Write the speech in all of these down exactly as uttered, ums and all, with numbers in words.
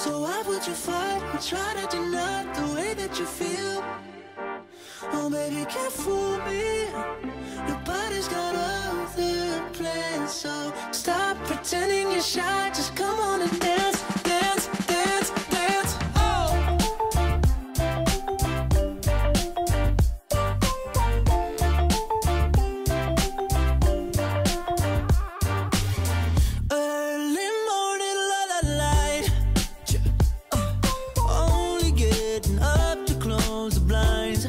So why would you fight and try to deny the way that you feel? Oh baby, you can't fool me. Nobody's got other plans. So stop pretending you're shy. Just come on and dance, dance, dance, dance. Oh. Early morning, la la light. uh, Only getting up to close the blinds.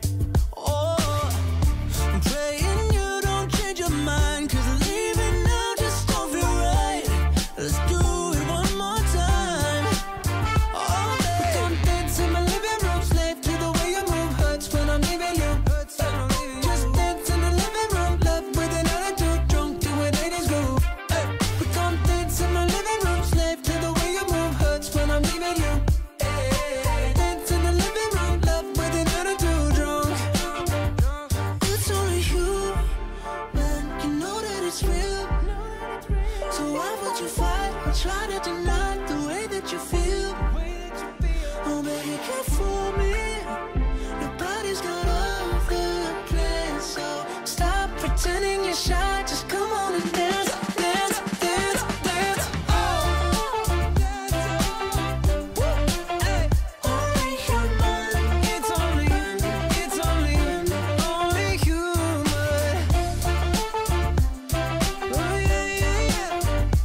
Try to deny the way that you feel. Oh baby, you can't fool me. Nobody's got other plans. So stop pretending you're shy. Just come on and dance, dance, dance, dance. Oh, hey. Only human. It's only, it's only, only human. Oh yeah, yeah, yeah.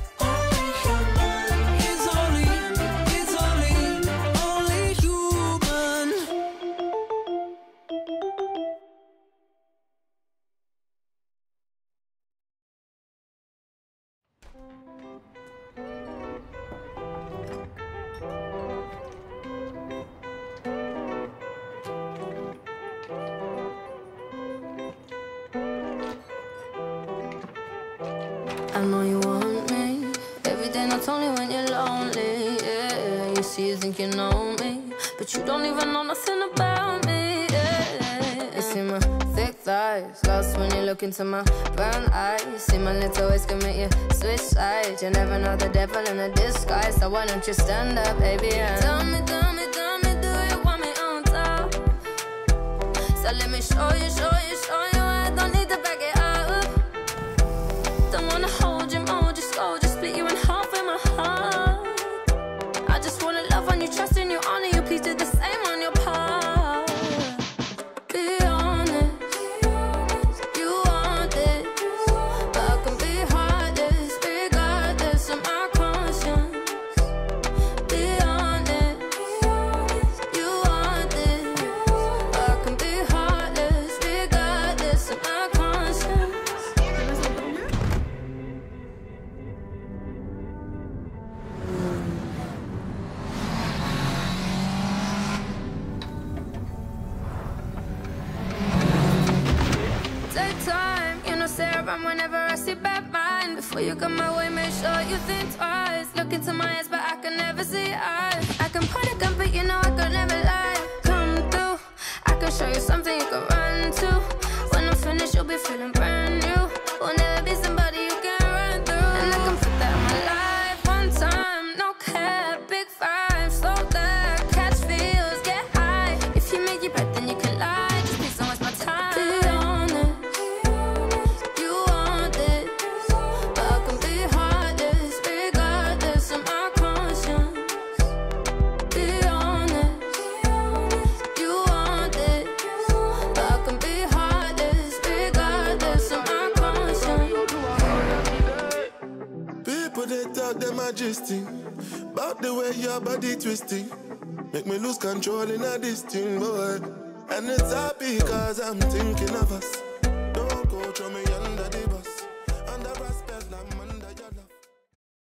I know you want me every day, not only when you're lonely. Yeah, you see, you think you know me, but you don't even know nothing about me. Yeah, you see my thick thighs, lost when you look into my brown eyes. See my little ways can make you switch sides. You never know the devil in a disguise, so why don't you stand up, baby? And tell me, tell me, tell me, do you want me on top? So let me show you, show you, show you. I don't need to back it up. Don't wanna hold you, mold you, slow, just split you in half with my heart. I just wanna love on you, trust in you, honor you, please do the same on your part. Be honest, you want this, but I can be heartless, regardless of my conscience. Be honest, you want this, but I can be heartless, regardless of my conscience. Take time, you know, say around whenever I see bad mind. Before you come my way, make sure you think twice. Look into my eyes, but I can never see eyes. I can point a gun, but you know I could never lie. Come through, I can show you something you can run to. When I'm finished, you'll be feeling brand new. Will never be somebody you can run through. And I can put that in my life one time, no cap, big five, slow that, catch feels, get high. If you make your breath, then you can lie. Just please don't waste my time. Be honest, you want this, but I can be heartless, regardless of my conscience. Be honest, you want this, but I can be heartless, regardless of my conscience. People they talk them majesty about the way your body twisting, make me lose control in a this thing, boy. And it's happy cause I'm thinking of us.